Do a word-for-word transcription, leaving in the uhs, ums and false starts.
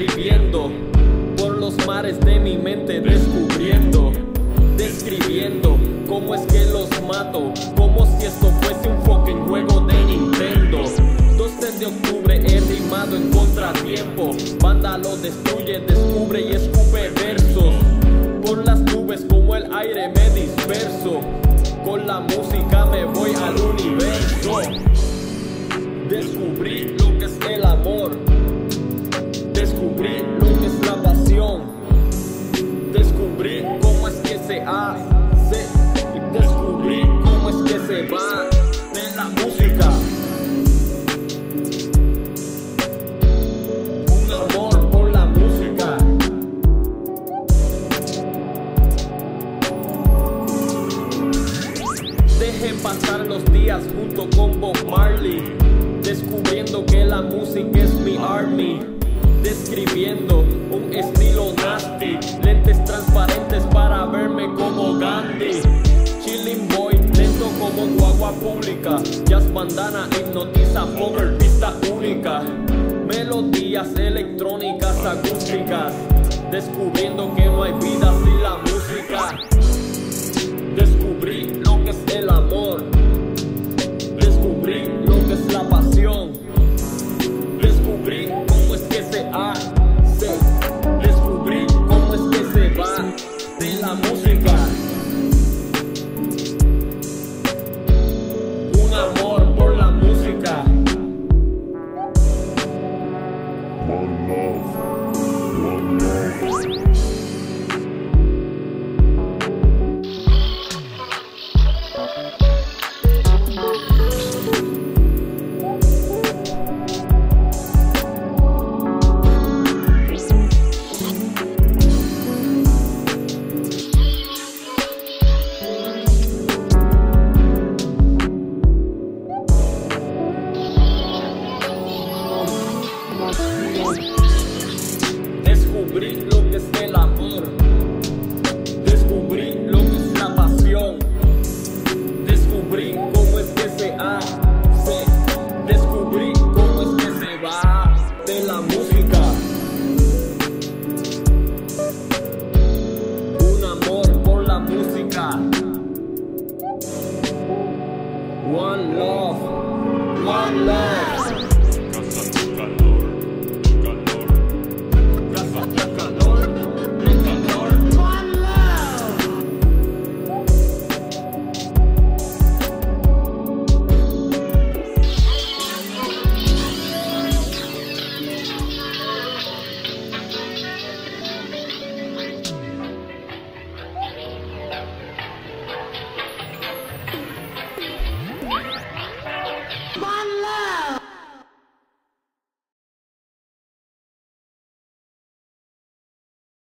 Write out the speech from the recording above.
escribiendo por los mares de mi mente, descubriendo, describiendo cómo es que los mato, como si esto fuese un fucking juego de Nintendo. doce de octubre he rimado en contratiempo, banda lo destruye, descubre y escupe versos. Por las nubes como el aire me disperso, con la música me voy al universo. Descubrí lo que es el amor, descubrí lo que es la pasión, descubrí cómo es que se hace, y descubrí cómo es que se va de la música. Un amor por la música. Dejé pasar los días junto con Bob Marley, descubriendo que la música es mi army, describiendo un estilo nasty, lentes transparentes para verme como Gandhi, chilling boy, lento como guagua pública, jazz bandana hipnotiza, poker pista única, melodías electrónicas acústicas, descubriendo que no hay vida sin la música. Descubrí lo que es el amor, descubrí lo que es la pasión, descubrí cómo es que se hace, descubrí cómo es que se va de la música. Un amor por la música. One love, one love.